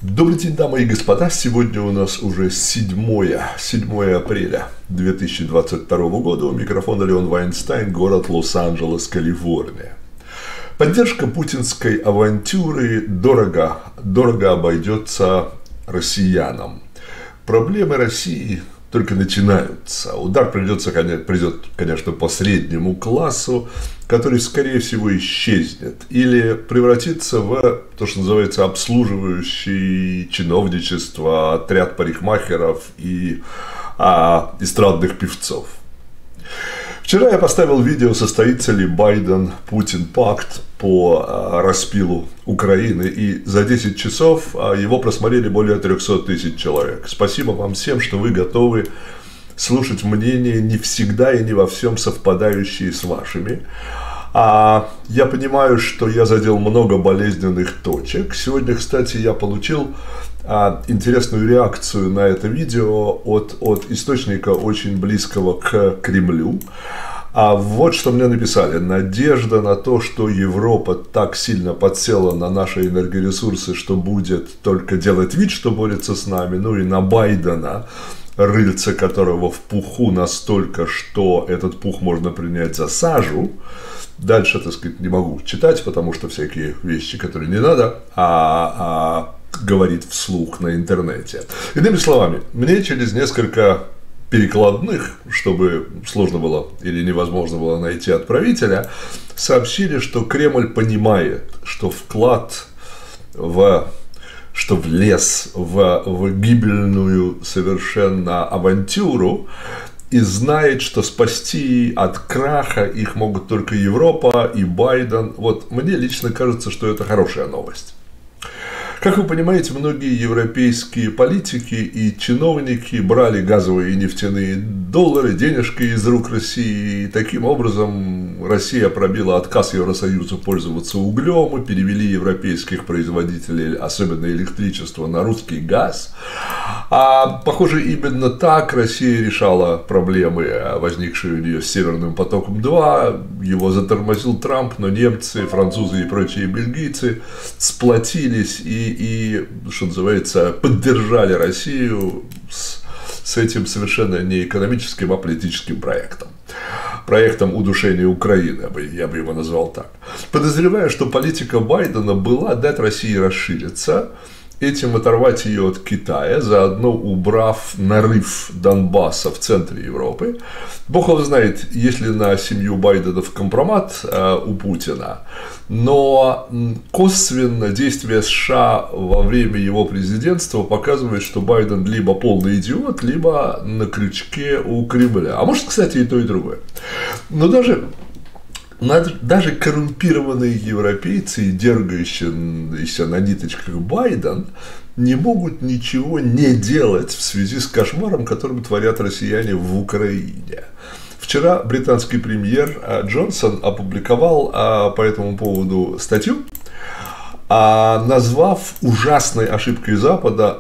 Добрый день, дамы и господа. Сегодня у нас уже 7 апреля 2022 года. У микрофона Леон Вайнстайн, город Лос-Анджелес, Калифорния. Поддержка путинской авантюры дорого обойдется россиянам. Проблемы России только начинаются. Удар придет, конечно, по среднему классу, который, скорее всего, исчезнет или превратится в то, что называется обслуживающий чиновничество, отряд парикмахеров и эстрадных певцов. Вчера я поставил видео, состоится ли Байден-Путин-пакт по распилу Украины, и за 10 часов его просмотрели более 300 тысяч человек. Спасибо вам всем, что вы готовы слушать мнения, не всегда и не во всем совпадающие с вашими. Я понимаю, что я задел много болезненных точек. Сегодня, кстати, я получил интересную реакцию на это видео от источника, очень близкого к Кремлю. Вот что мне написали. Надежда на то, что Европа так сильно подсела на наши энергоресурсы, что будет только делать вид, что борется с нами, ну и на Байдена, рыльце которого в пуху настолько, что этот пух можно принять за сажу. Дальше, так сказать, не могу читать, потому что всякие вещи, которые не надо, говорит вслух на интернете. Иными словами, мне через несколько перекладных, чтобы сложно было или невозможно было найти отправителя, сообщили, что Кремль понимает, что вклад влез в гибельную совершенно авантюру, и знает, что спасти от краха их могут только Европа и Байден. Вот мне лично кажется, что это хорошая новость. Как вы понимаете, многие европейские политики и чиновники брали газовые и нефтяные доллары, денежки из рук России. И таким образом Россия пробила отказ Евросоюза пользоваться углем и перевели европейских производителей, особенно электричества, на русский газ. Похоже, именно так Россия решала проблемы, возникшие у нее с Северным потоком-2. Его затормозил Трамп, но немцы, французы и прочие бельгийцы сплотились и, что называется, поддержали Россию с этим совершенно не экономическим, а политическим проектом. Проектом удушения Украины, я бы его назвал так. Подозреваю, что политика Байдена была дать России расшириться, этим оторвать ее от Китая, заодно убрав нарыв Донбасса в центре Европы. Бог его знает, есть ли на семью Байденов компромат у Путина, но косвенно действия США во время его президентства показывают, что Байден либо полный идиот, либо на крючке у Кремля. А может, кстати, и то, и другое. Но даже коррумпированные европейцы и дергающиеся на ниточках Байден не могут ничего не делать в связи с кошмаром, которым творят россияне в Украине. Вчера британский премьер Джонсон опубликовал по этому поводу статью, назвав ужасной ошибкой Запада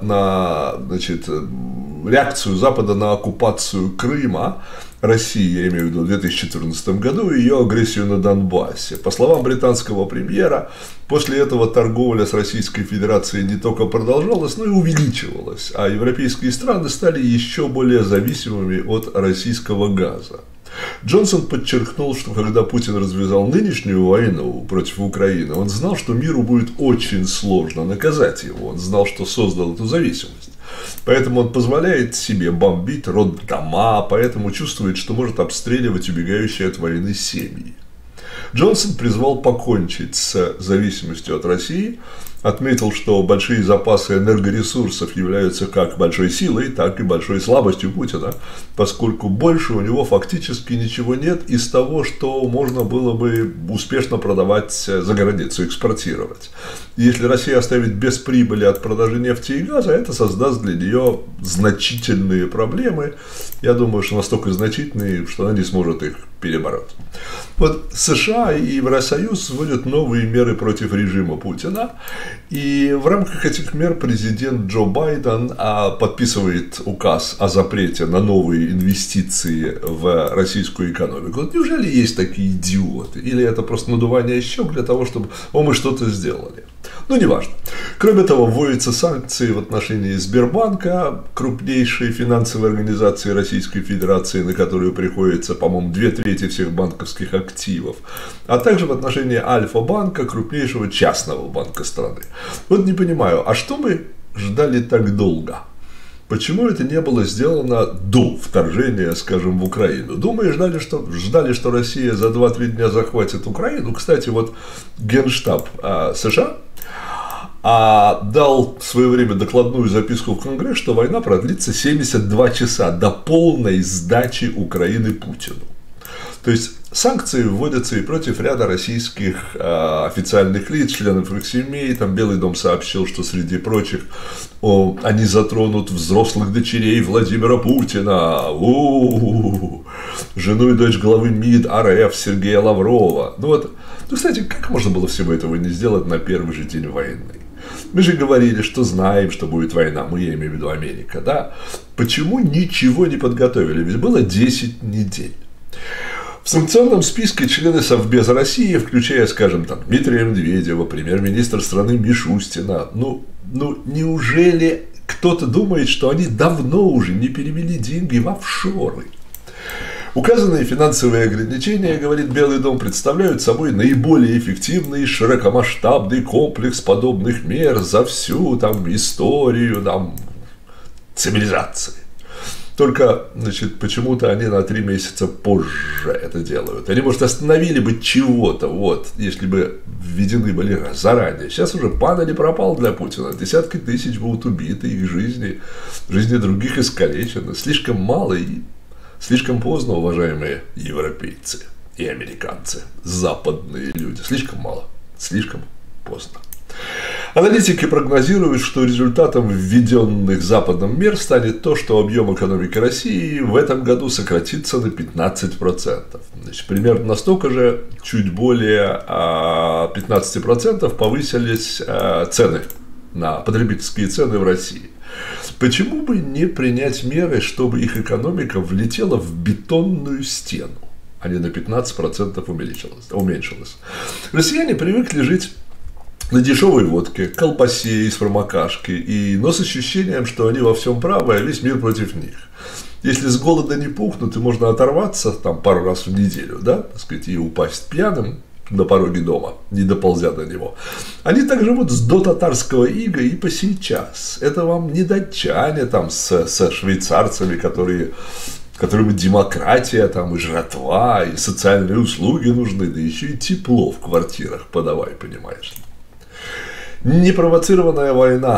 реакцию Запада на оккупацию Крыма России, я имею в виду, в 2014 году, и ее агрессию на Донбассе. По словам британского премьера, после этого торговля с Российской Федерацией не только продолжалась, но и увеличивалась, а европейские страны стали еще более зависимыми от российского газа. Джонсон подчеркнул, что когда Путин развязал нынешнюю войну против Украины, он знал, что миру будет очень сложно наказать его, он знал, что создал эту зависимость. Поэтому он позволяет себе бомбить роддома, поэтому чувствует, что может обстреливать убегающие от войны семьи. Джонсон призвал покончить с зависимостью от России, отметил, что большие запасы энергоресурсов являются как большой силой, так и большой слабостью Путина, поскольку больше у него фактически ничего нет из того, что можно было бы успешно продавать за границу, экспортировать. Если Россия оставит без прибыли от продажи нефти и газа, это создаст для нее значительные проблемы. Я думаю, что настолько значительные, что она не сможет их перебороть. Вот США и Евросоюз вводят новые меры против режима Путина, и в рамках этих мер президент Джо Байден подписывает указ о запрете на новые инвестиции в российскую экономику. Вот неужели есть такие идиоты? Или это просто надувание щек для того, чтобы мы что-то сделали? Ну, неважно. Кроме того, вводятся санкции в отношении Сбербанка, крупнейшей финансовой организации Российской Федерации, на которую приходится, по-моему, 2/3 всех банковских активов, а также в отношении Альфа-банка, крупнейшего частного банка страны. Вот не понимаю, а что мы ждали так долго? Почему это не было сделано до вторжения, скажем, в Украину? Думаю, ждали, что Россия за 2-3 дня захватит Украину. Кстати, вот Генштаб США дал в свое время докладную записку в Конгресс, что война продлится 72 часа до полной сдачи Украины Путину. То есть санкции вводятся и против ряда российских официальных лиц, членов их семей. Там Белый дом сообщил, что среди прочих они затронут взрослых дочерей Владимира Путина, жену и дочь главы МИД РФ Сергея Лаврова. Ну, кстати, как можно было всего этого не сделать на первый же день войны? Мы же говорили, что знаем, что будет война, мы, я имею в виду Америка, да? Почему ничего не подготовили? Ведь было 10 недель. В санкционном списке члены Совбеза России, включая, скажем, там, Дмитрия Медведева, премьер-министр страны Мишустина, неужели кто-то думает, что они давно уже не перевели деньги в офшоры? Указанные финансовые ограничения, говорит Белый дом, представляют собой наиболее эффективный и широкомасштабный комплекс подобных мер за всю историю цивилизации. Только, почему-то они на 3 месяца позже это делают. Они, может, остановили бы чего-то, если бы введены были заранее. Сейчас уже пан или пропал для Путина. Десятки тысяч будут убиты, их жизни других искалечены. Слишком мало и слишком поздно, уважаемые европейцы и американцы, западные люди. Слишком мало, слишком поздно. Аналитики прогнозируют, что результатом введенных Западом мер станет то, что объем экономики России в этом году сократится на 15%. Примерно настолько же, чуть более 15% повысились цены на потребительские цены в России. Почему бы не принять меры, чтобы их экономика влетела в бетонную стену, а не на 15% уменьшилась? Россияне привыкли жить на дешевой водке, колбасе из промокашки, но с ощущением, что они во всем правы, а весь мир против них. Если с голода не пухнут, и можно оторваться пару раз в неделю, и упасть пьяным на пороге дома, не доползя до него. Они так живут с до татарского ига и по сейчас. Это вам не датчане со швейцарцами, которым демократия, и жратва, и социальные услуги нужны, да еще и тепло в квартирах подавай, понимаешь ли. Неспровоцированная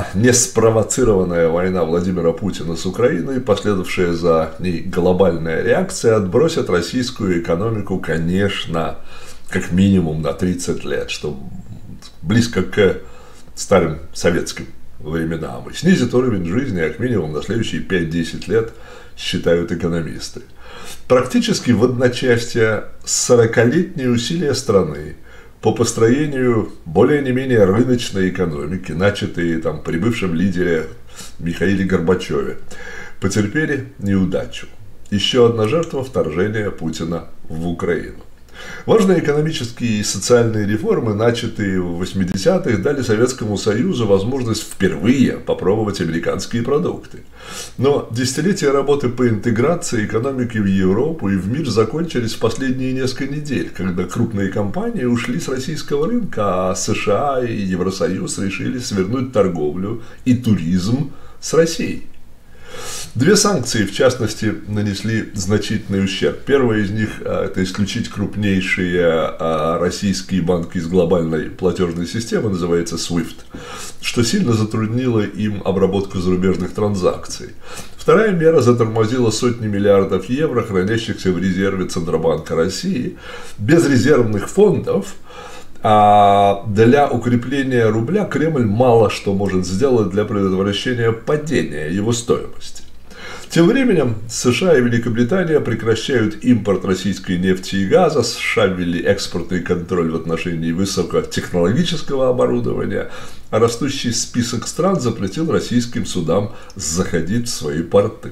война Владимира Путина с Украиной, последовавшая за ней глобальная реакция, отбросят российскую экономику, конечно, как минимум на 30 лет, что близко к старым советским временам, и снизит уровень жизни как минимум на следующие 5-10 лет, считают экономисты. Практически в одночасье 40-летние усилия страны по построению более-не-менее рыночной экономики, начатые при бывшем лидере Михаиле Горбачеве, потерпели неудачу. Еще одна жертва вторжения Путина в Украину. Важные экономические и социальные реформы, начатые в 80-х, дали Советскому Союзу возможность впервые попробовать американские продукты. Но десятилетия работы по интеграции экономики в Европу и в мир закончились в последние несколько недель, когда крупные компании ушли с российского рынка, а США и Евросоюз решили свернуть торговлю и туризм с Россией. 2 санкции, в частности, нанесли значительный ущерб. Первая из них – это исключить крупнейшие российские банки из глобальной платежной системы, называется SWIFT, что сильно затруднило им обработку зарубежных транзакций. Вторая мера затормозила сотни миллиардов евро, хранящихся в резерве Центробанка России. Без резервных фондов для укрепления рубля Кремль мало что может сделать для предотвращения падения его стоимости. Тем временем США и Великобритания прекращают импорт российской нефти и газа, США ввели экспортный контроль в отношении высокотехнологического оборудования, а растущий список стран запретил российским судам заходить в свои порты.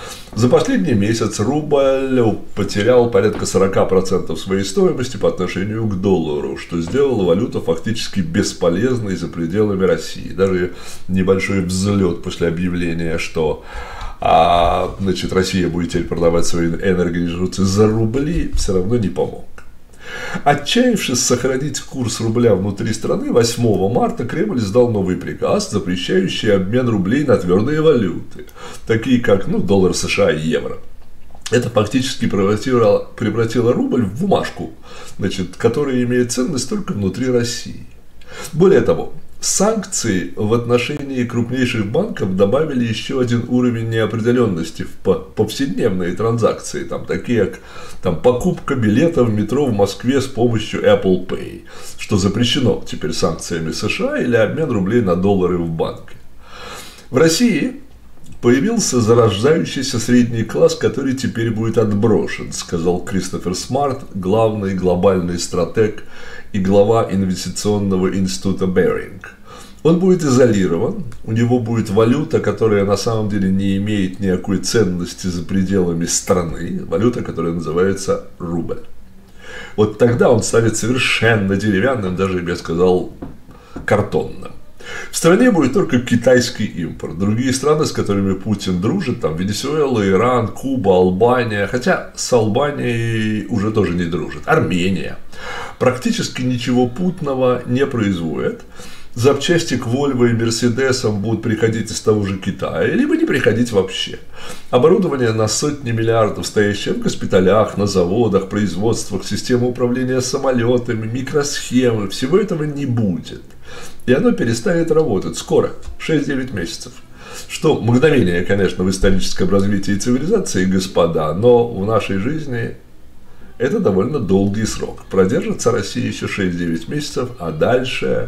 За последний месяц рубль потерял порядка 40% своей стоимости по отношению к доллару, что сделало валюту фактически бесполезной за пределами России. Даже небольшой взлет после объявления, что Россия будет теперь продавать свои энергоресурсы за рубли, все равно не помог. Отчаявшись сохранить курс рубля внутри страны, 8 марта Кремль издал новый приказ, запрещающий обмен рублей на твердые валюты, такие как доллар США и евро. Это фактически превратило рубль в бумажку, которая имеет ценность только внутри России. Более того, санкции в отношении крупнейших банков добавили еще один уровень неопределенности в повседневные транзакции, такие как покупка билета в метро в Москве с помощью Apple Pay, что запрещено теперь санкциями США, или обмен рублей на доллары в банке. В России появился зарождающийся средний класс, который теперь будет отброшен, сказал Кристофер Смарт, главный глобальный стратег и глава инвестиционного института Barings. Он будет изолирован, у него будет валюта, которая на самом деле не имеет никакой ценности за пределами страны, валюта, которая называется рубль. Вот тогда он станет совершенно деревянным, даже, я бы сказал, картонным. В стране будет только китайский импорт. Другие страны, с которыми Путин дружит, Венесуэла, Иран, Куба, Албания, хотя с Албанией уже тоже не дружит, Армения, практически ничего путного не производит. Запчасти к Volvo и Мерседесам будут приходить из того же Китая, либо не приходить вообще. Оборудование на сотни миллиардов, стоящее в госпиталях, на заводах, производствах, системы управления самолетами, микросхемы, всего этого не будет. И оно перестанет работать скоро, 6-9 месяцев. Что мгновение, конечно, в историческом развитии цивилизации, господа, но в нашей жизни это довольно долгий срок. Продержится Россия еще 6-9 месяцев, а дальше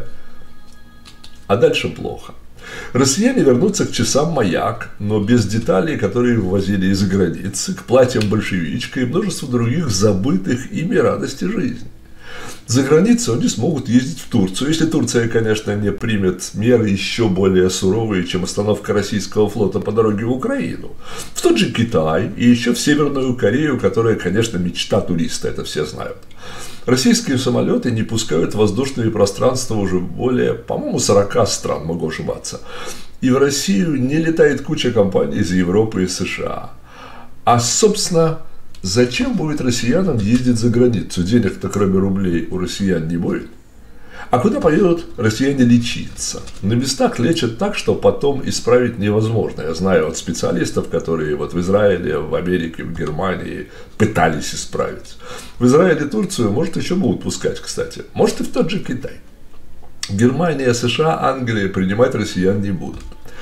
плохо. Россияне вернутся к часам «Маяк», но без деталей, которые ввозили из-за границы, к платьям большевичка и множеству других забытых ими радостей жизни. За границу они смогут ездить в Турцию, если Турция, конечно, не примет меры еще более суровые, чем остановка российского флота по дороге в Украину, в тот же Китай и еще в Северную Корею, которая, конечно, мечта туриста, это все знают. Российские самолеты не пускают в воздушные пространства уже более, по-моему, 40 стран, могу ошибаться. И в Россию не летает куча компаний из Европы и США. А, собственно, зачем будет россиянам ездить за границу? Денег-то кроме рублей у россиян не будет. А куда поедут россияне лечиться? На местах лечат так, что потом исправить невозможно. Я знаю от специалистов, которые в Израиле, в Америке, в Германии пытались исправить. В Израиле, Турцию, может, еще будут пускать, кстати. Может, и в тот же Китай. Германия, США, Англия принимать россиян не будут.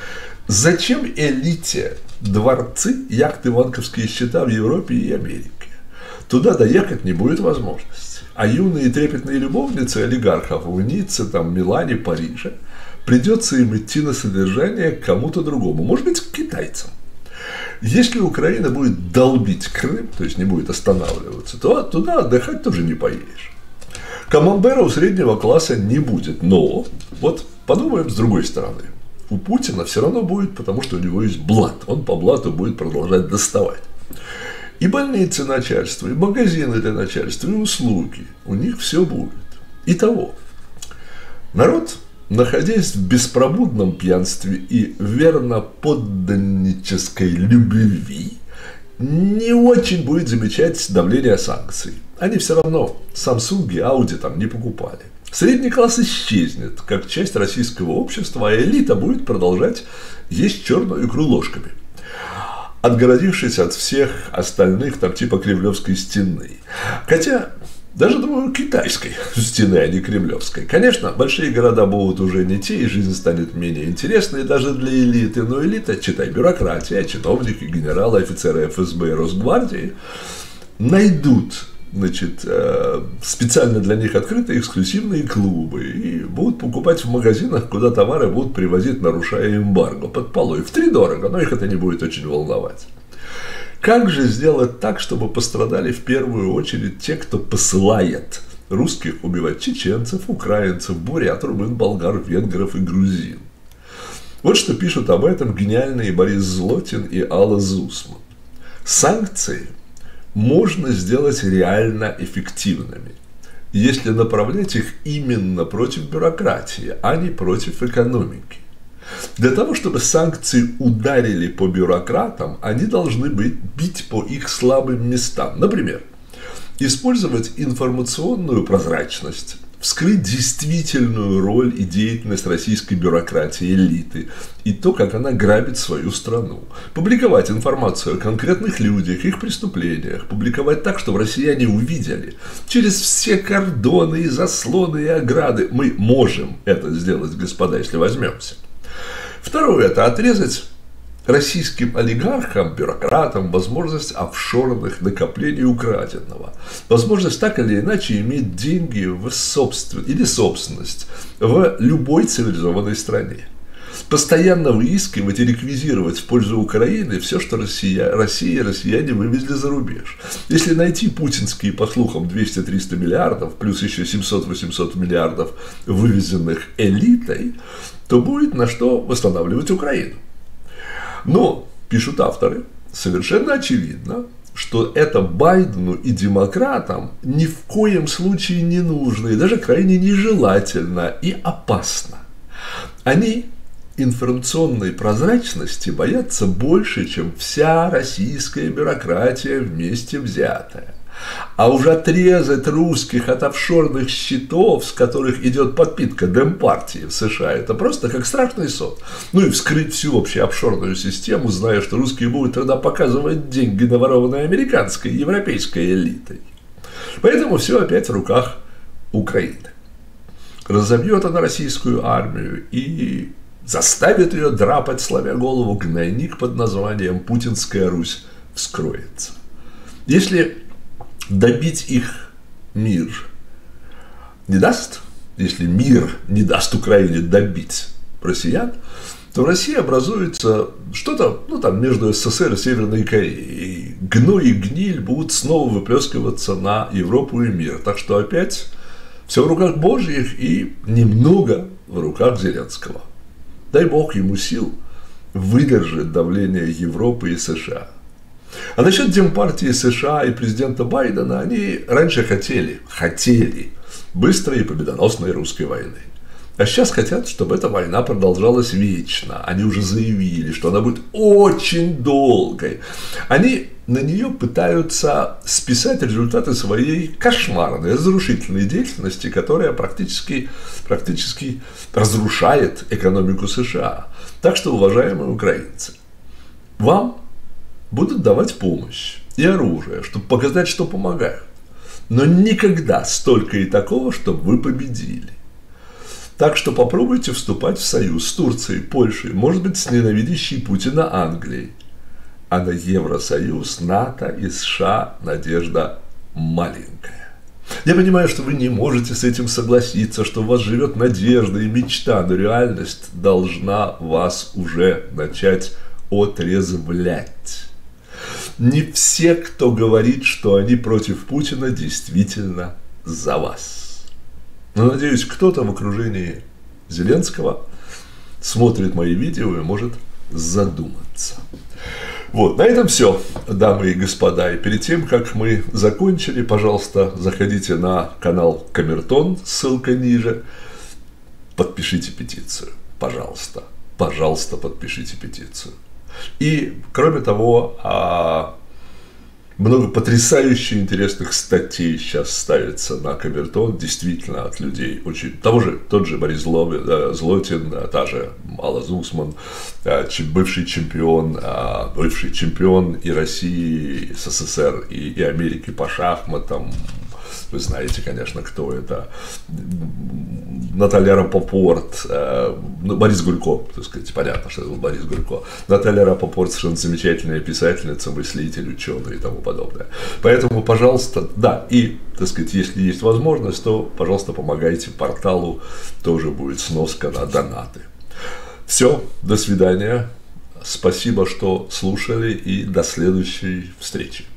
Зачем элите дворцы, яхты, банковские счета в Европе и Америке? Туда доехать не будет возможности. А юные трепетные любовницы олигархов в Ницце, Милане, Париже, придется им идти на содержание к кому-то другому, может быть, к китайцам. Если Украина будет долбить Крым, то есть не будет останавливаться, то туда отдыхать тоже не поедешь. Камамбера у среднего класса не будет, но вот подумаем с другой стороны. У Путина все равно будет, потому что у него есть блат, он по блату будет продолжать доставать. И больницы начальства, и магазины для начальства, и услуги. У них все будет. Итого, народ, находясь в беспробудном пьянстве и верно подданнической любви, не очень будет замечать давление санкций. Они все равно Samsung и Audi не покупали. Средний класс исчезнет, как часть российского общества, а элита будет продолжать есть черную икру ложками, отгородившись от всех остальных, типа Кремлевской стены. Хотя, даже, думаю, китайской стены, а не кремлевской. Конечно, большие города будут уже не те, и жизнь станет менее интересной даже для элиты. Но элита, читай, бюрократия, чиновники, генералы, офицеры ФСБ и Росгвардии, найдут, специально для них открытые эксклюзивные клубы и будут покупать в магазинах, куда товары будут привозить, нарушая эмбарго, под полой, втридорого, но их это не будет очень волновать. Как же сделать так, чтобы пострадали в первую очередь те, кто посылает русских убивать чеченцев, украинцев, бурят, румын, болгар, венгров и грузин? Вот что пишут об этом гениальные Борис Злотин и Алла Зусман. Санкции можно сделать реально эффективными, если направлять их именно против бюрократии, а не против экономики. Для того, чтобы санкции ударили по бюрократам, они должны бить по их слабым местам. Например, использовать информационную прозрачность, вскрыть действительную роль и деятельность российской бюрократии, элиты и то, как она грабит свою страну. Публиковать информацию о конкретных людях, их преступлениях, публиковать так, чтобы россияне увидели через все кордоны и заслоны и ограды. Мы можем это сделать, господа, если возьмемся. Второе – это отрезать российским олигархам, бюрократам возможность офшорных накоплений украденного, возможность так или иначе иметь деньги в собственность в любой цивилизованной стране. Постоянно выискивать и реквизировать в пользу Украины все, что Россия и россияне вывезли за рубеж. Если найти путинские, по слухам, 200-300 миллиардов, плюс еще 700-800 миллиардов, вывезенных элитой, то будет на что восстанавливать Украину. Но, пишут авторы, совершенно очевидно, что это Байдену и демократам ни в коем случае не нужно, и даже крайне нежелательно и опасно. Они информационной прозрачности боятся больше, чем вся российская бюрократия вместе взятая. А уже отрезать русских от офшорных счетов, с которых идет подпитка демпартии в США, это просто как страшный сон. Ну и вскрыть всю вообще офшорную систему, зная, что русские будут тогда показывать деньги, наворованные американской и европейской элитой. Поэтому все опять в руках Украины. Разобьет она российскую армию и заставит ее драпать, сломя голову, гнойник под названием «Путинская Русь» вскроется. Если добить их мир не даст, если мир не даст Украине добить россиян, то в России образуется что-то, между СССР и Северной Кореей. И гной и гниль будут снова выплескиваться на Европу и мир. Так что опять все в руках Божьих и немного в руках Зеленского. Дай Бог ему сил выдержать давление Европы и США. А насчет Демпартии США и президента Байдена, они раньше хотели быстрой и победоносной русской войны. А сейчас хотят, чтобы эта война продолжалась вечно. Они уже заявили, что она будет очень долгой. Они на нее пытаются списать результаты своей кошмарной, разрушительной деятельности, которая практически разрушает экономику США. Так что, уважаемые украинцы, вам будут давать помощь и оружие, чтобы показать, что помогают. Но никогда столько и такого, чтобы вы победили. Так что попробуйте вступать в союз с Турцией, Польшей, может быть, с ненавидящей Путина Англией. А на Евросоюз, НАТО и США надежда маленькая. Я понимаю, что вы не можете с этим согласиться, что у вас живет надежда и мечта, но реальность должна вас уже начать отрезвлять. Не все, кто говорит, что они против Путина, действительно за вас. Но, надеюсь, кто-то в окружении Зеленского смотрит мои видео и может задуматься. Вот, на этом все, дамы и господа. И перед тем, как мы закончили, пожалуйста, заходите на канал Камертон, ссылка ниже, подпишите петицию, пожалуйста, подпишите петицию. И, кроме того, много потрясающе интересных статей сейчас ставится на Камертон, действительно, от людей очень... Тот же Борис Злотин, та же Алла Зусман, бывший чемпион и России, и СССР, и Америки по шахматам. Вы знаете, конечно, кто это. Наталья Рапопорт, Борис Гулько, так сказать, понятно, что это был Борис Гулько. Наталья Рапопорт совершенно замечательная писательница, мыслитель, ученый и тому подобное. Поэтому, пожалуйста, да, и, так сказать, если есть возможность, то, пожалуйста, помогайте порталу, тоже будет сноска на донаты. Все, до свидания, спасибо, что слушали, и до следующей встречи.